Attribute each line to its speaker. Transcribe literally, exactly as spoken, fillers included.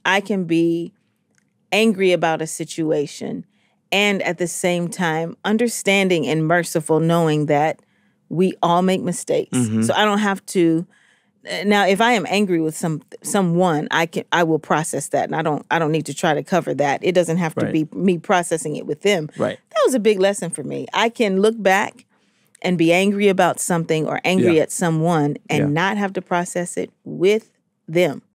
Speaker 1: I can be angry about a situation and at the same time understanding and merciful, knowing that we all make mistakes.
Speaker 2: Mm-hmm.
Speaker 1: So I don't have to. Now, if I am angry with some someone, I can I will process that, and I don't I don't need to try to cover that. It doesn't have to
Speaker 2: Right.
Speaker 1: be me processing it with them.
Speaker 2: Right.
Speaker 1: That was a big lesson for me. I can look back and be angry about something or angry
Speaker 2: Yeah.
Speaker 1: at someone and
Speaker 2: Yeah.
Speaker 1: not have to process it with them.